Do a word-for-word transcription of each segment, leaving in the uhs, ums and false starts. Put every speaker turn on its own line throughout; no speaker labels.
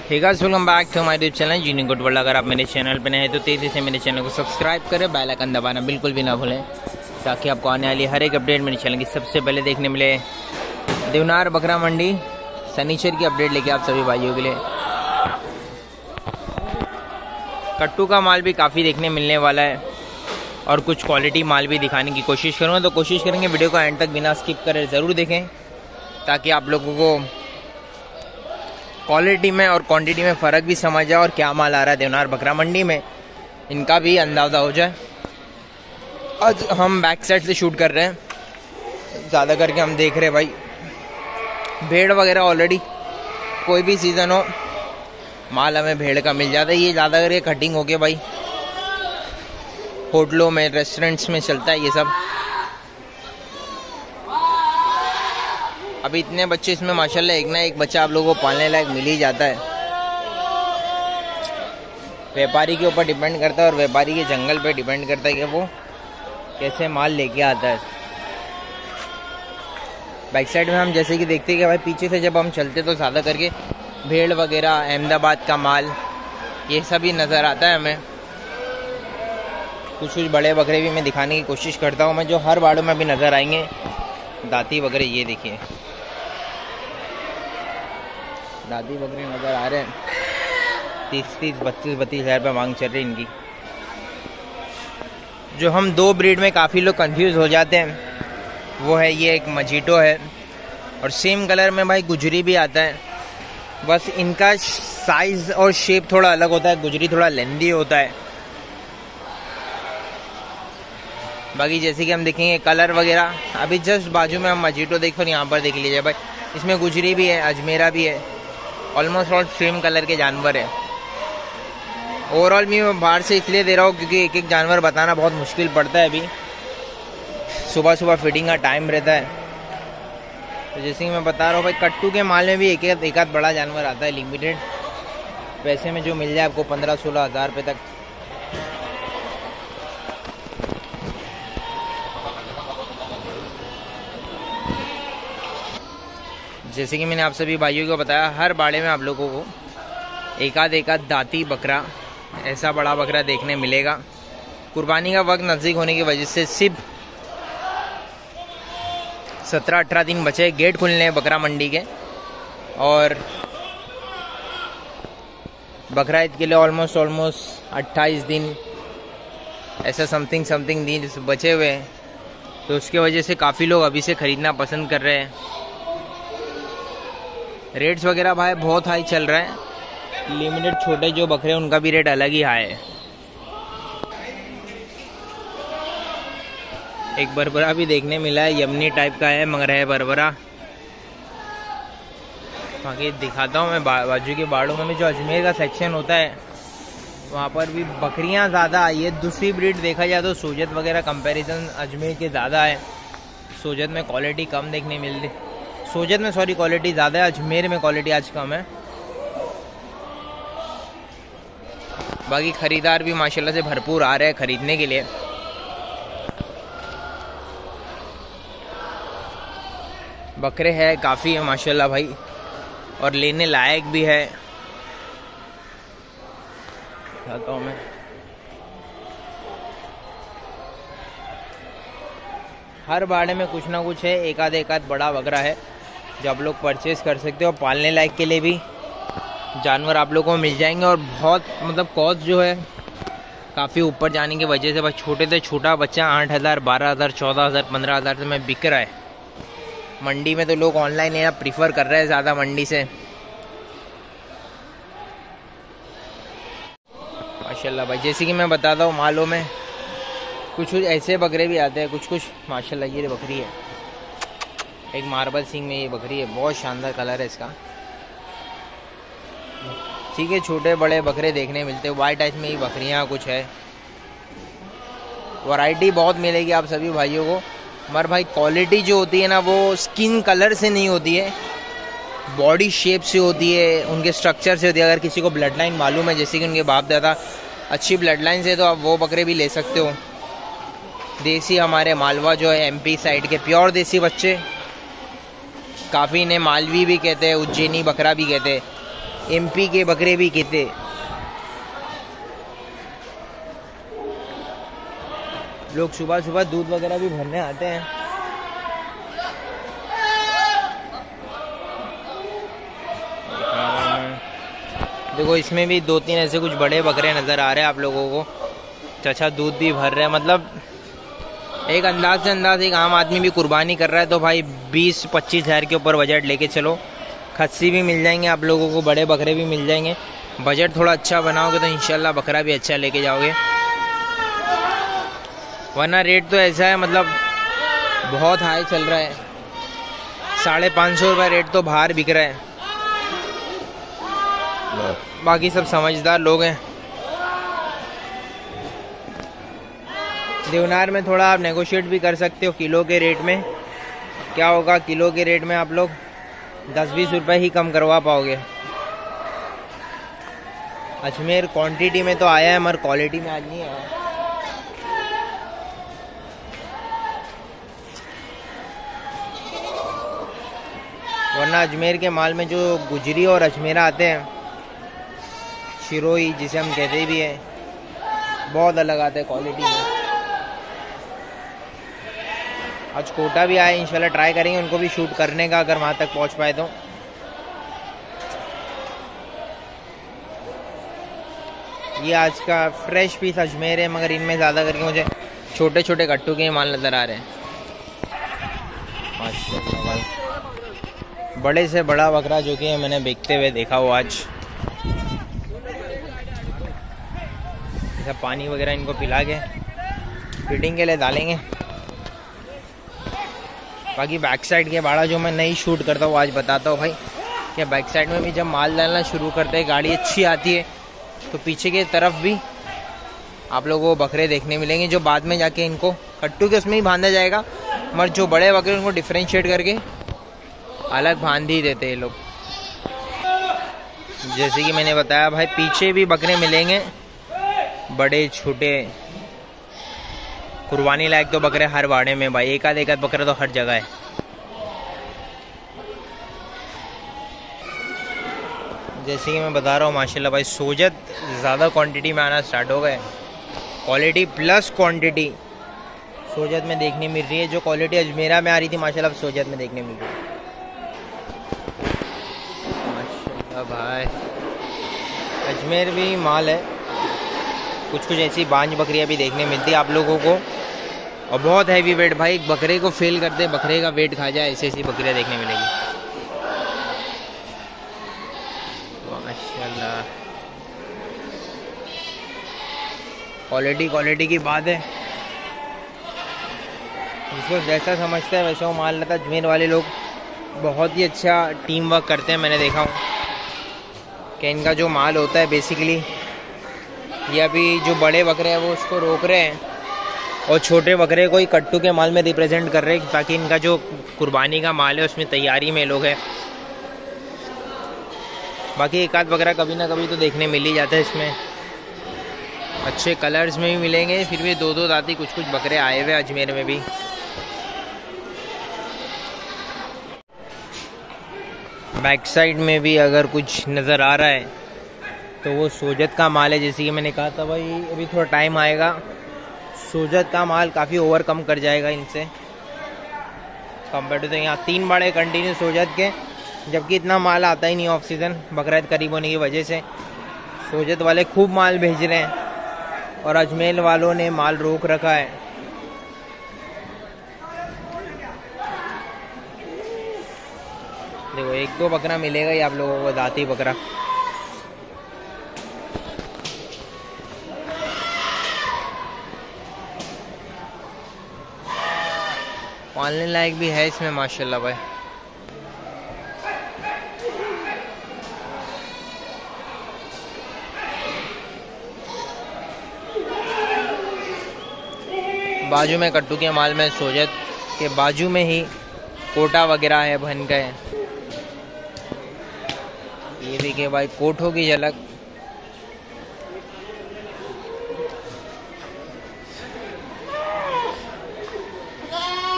Hey guys, welcome back to my YouTube channel unique good world. अगर आप मेरे channel पर नए हैं तो तेजी से मेरे चैनल को सब्सक्राइब करें, बेल आइकन दबाना बिल्कुल भी ना भूलें ताकि आपको आने वाली हर एक अपडेट मेरे चैनल की सबसे पहले देखने मिले। देवनार बकरा मंडी शनिचर की अपडेट लेके आप सभी भाइयों के लिए। कट्टू का माल भी काफ़ी देखने मिलने वाला है और कुछ क्वालिटी माल भी दिखाने की कोशिश करूँगा, तो कोशिश करेंगे वीडियो को एंड तक बिना स्किप करे ज़रूर देखें ताकि आप लोगों को क्वालिटी में और क्वांटिटी में फ़र्क भी समझ जाए और क्या माल आ रहा है देवनार बकरा मंडी में, इनका भी अंदाज़ा हो जाए। आज हम बैक साइड से शूट कर रहे हैं, ज़्यादा करके हम देख रहे हैं भाई भेड़ वगैरह। ऑलरेडी कोई भी सीज़न हो माल हमें भेड़ का मिल जाता है। ये ज़्यादा करके कटिंग हो गया भाई, होटलों में रेस्टोरेंट्स में चलता है ये सब। अभी इतने बच्चे इसमें माशाल्लाह एक ना एक बच्चा आप लोगों को पालने लायक मिल ही जाता है। व्यापारी के ऊपर डिपेंड करता है और व्यापारी के जंगल पे डिपेंड करता है कि वो कैसे माल लेके आता है। बैक साइड में हम जैसे कि देखते हैं कि भाई पीछे से जब हम चलते तो ज़्यादा करके भेड़ वगैरह, अहमदाबाद का माल, ये सब ही नज़र आता है हमें। कुछ कुछ बड़े बकरे भी मैं दिखाने की कोशिश करता हूँ मैं, जो हर बाड़ों में भी नज़र आएंगे। दाती बकरे ये देखिए, दादी बकरे नज़र आ रहे हैं। तीस तीस बत्तीस बत्तीस हज़ार रुपये मांग चल रही इनकी। जो हम दो ब्रीड में काफ़ी लोग कंफ्यूज हो जाते हैं वो है ये एक मजीटो है और सेम कलर में भाई गुजरी भी आता है। बस इनका साइज़ और शेप थोड़ा अलग होता है, गुजरी थोड़ा लेंदी होता है। बाकी जैसे कि हम देखेंगे कलर वगैरह, अभी जस्ट बाजू में हम मजीटो देखो, यहाँ पर देख लीजिए भाई, इसमें गुजरी भी है, अजमेरा भी है, ऑलमोस्ट ऑल सेम कलर के जानवर है। ओवरऑल भी मैं बाहर से इसलिए दे रहा हूँ क्योंकि एक एक जानवर बताना बहुत मुश्किल पड़ता है। अभी सुबह सुबह फीडिंग का टाइम रहता है, तो जैसे कि मैं बता रहा हूँ भाई कट्टू के माल में भी एक एक आध बड़ा जानवर आता है लिमिटेड पैसे में, जो मिल जाए आपको पंद्रह सोलह हज़ार रुपये तक। जैसे कि मैंने आप सभी भाइयों को बताया, हर बाड़े में आप लोगों को एक आध एक आध दाती बकरा, ऐसा बड़ा बकरा देखने मिलेगा। कुर्बानी का वक्त नज़दीक होने की वजह से सिर्फ सत्रह अठारह दिन बचे गेट खुलने हैं बकरा मंडी के, और बकरा ईद के लिए ऑलमोस्ट ऑलमोस्ट अट्ठाईस दिन ऐसा समथिंग समथिंग दिन बचे हुए हैं। तो उसकी वजह से काफ़ी लोग अभी से ख़रीदना पसंद कर रहे हैं। रेट्स वगैरह भाई बहुत हाई चल रहा है। लिमिटेड छोटे जो बकरे हैं उनका भी रेट अलग ही हाई है। एक बरबरा भी देखने मिला है, यमनी टाइप का है मगर है बरबरा। बाकी दिखाता हूँ मैं बाजू के बाड़ों में भी जो अजमेर का सेक्शन होता है वहाँ पर भी बकरियाँ ज़्यादा आई है। दूसरी ब्रीड देखा जाए तो सोजत वगैरह कंपैरिजन अजमेर के ज़्यादा है। सोजत में क्वालिटी कम देखने मिल रही, सोजत में सॉरी क्वालिटी ज़्यादा है, अजमेर में क्वालिटी आज कम है। बाकी ख़रीदार भी माशाल्लाह से भरपूर आ रहे हैं ख़रीदने के लिए। बकरे हैं काफ़ी है माशाल्लाह भाई, और लेने लायक भी है। कहता हूँ मैं हर बाड़े में कुछ ना कुछ है, एक आध एक आध बड़ा बकरा है जो आप लोग परचेज़ कर सकते हो। पालने लायक के लिए भी जानवर आप लोगों को मिल जाएंगे, और बहुत मतलब कॉस्ट जो है काफ़ी ऊपर जाने की वजह से बस छोटे से छोटा बच्चा आठ हज़ार बारह हज़ार चौदह हज़ार पंद्रह हज़ार से में बिक रहा है। मंडी में तो लोग ऑनलाइन लेना प्रीफर कर रहे हैं ज़्यादा मंडी से। माशाल्लाह भाई जैसे कि मैं बताता हूँ मालों में कुछ कुछ ऐसे बकरे भी आते हैं, कुछ कुछ माशाल्लाह ये बकरी है, एक मार्बल सिंग में ये बकरी है, बहुत शानदार कलर है इसका। ठीक है, छोटे बड़े बकरे देखने मिलते हैं। वाइट आइस में ही बकरियाँ कुछ है, वैरायटी बहुत मिलेगी आप सभी भाइयों को। मगर भाई क्वालिटी जो होती है ना वो स्किन कलर से नहीं होती है, बॉडी शेप से होती है, उनके स्ट्रक्चर से होती है। अगर किसी को ब्लड लाइन मालूम है, जैसे कि उनके बाप दादा अच्छी ब्लड लाइन से, तो आप वो बकरे भी ले सकते हो। देसी हमारे मालवा जो है एमपी साइड के प्योर देसी बच्चे, काफ़ी इन्हें मालवी भी कहते हैं, उज्जैनी बकरा भी कहते हैं। एमपी के बकरे भी कितने। लोग सुबह सुबह दूध वगैरह भी भरने आते हैं। देखो इसमें भी दो तीन ऐसे कुछ बड़े बकरे नज़र आ रहे हैं आप लोगों को। चाचा दूध भी भर रहे हैं, मतलब एक अंदाज से अंदाज एक आम आदमी भी कुर्बानी कर रहा है तो भाई बीस पच्चीस हज़ार के ऊपर बजट लेके चलो। खस्सी भी मिल जाएंगे आप लोगों को, बड़े बकरे भी मिल जाएंगे। बजट थोड़ा अच्छा बनाओगे तो इंशाल्लाह बकरा भी अच्छा लेके जाओगे, वरना रेट तो ऐसा है मतलब बहुत हाई चल रहा है। साढ़े पाँच सौ रुपये रेट तो बाहर बिक रहा है। बाकी सब समझदार लोग हैं। देवनार में थोड़ा आप नेगोशिएट भी कर सकते हो किलो के रेट में। क्या होगा किलो के रेट में आप लोग दस बीस रुपए ही कम करवा पाओगे। अजमेर क्वांटिटी में तो आया है मगर क्वालिटी में आज नहीं आया। वरना अजमेर के माल में जो गुजरी और अजमेरा आते हैं, शिरोई जिसे हम कहते भी हैं, बहुत अलग आते हैं क्वालिटी में। आज कोटा भी आए, इंशाल्लाह ट्राई करेंगे उनको भी शूट करने का अगर वहाँ तक पहुँच पाए तो। ये आज का फ्रेश पीस अजमेर है, मगर इनमें ज़्यादा करके मुझे छोटे छोटे कट्टू के माल नज़र आ रहे हैं। माशाल्लाह भाई, बड़े से बड़ा बकरा जो कि मैंने बिकते हुए देखा वो आज। ऐसा पानी वगैरह इनको पिला के फीडिंग के लिए डालेंगे। बाकी बैक साइड के बाड़ा जो मैं नहीं शूट करता हूँ आज बताता हूँ भाई कि बैक साइड में भी जब माल डालना शुरू करते हैं, गाड़ी अच्छी आती है तो पीछे की तरफ भी आप लोगों को बकरे देखने मिलेंगे, जो बाद में जाके इनको कट्टू के उसमें ही बांधा जाएगा। मगर जो बड़े बकरे उनको डिफ्रेंशिएट करके अलग बांध ही देते हैं लोग। जैसे कि मैंने बताया भाई पीछे भी बकरे मिलेंगे, बड़े छोटे। कुर्बानी लायक तो बकरे हर बाड़े में भाई, एक आध एक आध बकरा तो हर जगह है। जैसे कि मैं बता रहा हूँ माशाल्लाह भाई सोजत ज़्यादा क्वांटिटी में आना स्टार्ट हो गए। क्वालिटी प्लस क्वांटिटी सोजत में देखने मिल रही है। जो क्वालिटी अजमेरा में आ रही थी माशाल्लाह सोजत में देखने मिल रही है माशाल्लाह भाई। अजमेर भी माल है, कुछ कुछ ऐसी बांझ बकरियां भी देखने मिलती है आप लोगों को, और बहुत हैवी वेट भाई। एक बकरे को फेल करते बकरे का वेट खा जाए, ऐसी ऐसी बकरियां देखने मिलेगी माशाल्लाह। क्वालिटी क्वालिटी की बात है, जिसको जैसा समझता है वैसा वो माल लेता है। अजमेर वाले लोग बहुत ही अच्छा टीम वर्क करते हैं। मैंने देखा हूँ कि इनका जो माल होता है बेसिकली, ये अभी जो बड़े बकरे हैं वो उसको रोक रहे हैं और छोटे बकरे को ही कट्टू के माल में रिप्रेजेंट कर रहे हैं, ताकि इनका जो कुर्बानी का माल है उसमें तैयारी में लोग हैं। बाकी एक आध बकरा कभी ना कभी तो देखने मिल ही जाता है इसमें। अच्छे कलर्स में भी मिलेंगे, फिर भी दो दो दाती कुछ कुछ बकरे आए हुए अजमेर में भी। बैक साइड में भी अगर कुछ नज़र आ रहा है तो वो सोजत का माल है। जैसे कि मैंने कहा था भाई अभी थोड़ा टाइम आएगा, सोजत का माल काफ़ी ओवर कम कर जाएगा इनसे कंपेयर टू। तो यहाँ तीन बड़े कंटिन्यू सोजत के, जबकि इतना माल आता ही नहीं ऑफ सीज़न बकरीद करीब होने की वजह से। सोजत वाले खूब माल भेज रहे हैं और अजमेर वालों ने माल रोक रखा है। देखो एक दो बकरा मिलेगा ही आप लोगों को, दाती बकरा। पालने लायक भी है इसमें माशाल्लाह भाई। बाजू में कट्टू के माल में सोजत के बाजू में ही कोटा वगैरह है बन गए। ये देखिए भाई कोठों की झलक।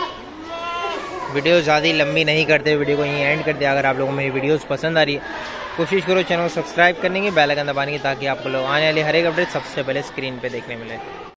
वीडियो ज़्यादा लंबी नहीं करते, वीडियो को यहीं एंड करते। अगर आप लोगों को मेरी वीडियोस पसंद आ रही है कोशिश करो चैनल को सब्सक्राइब करने की, बेल आइकन दबाने की, ताकि आपको लोग आने वाली हर एक अपडेट सबसे पहले स्क्रीन पे देखने मिले।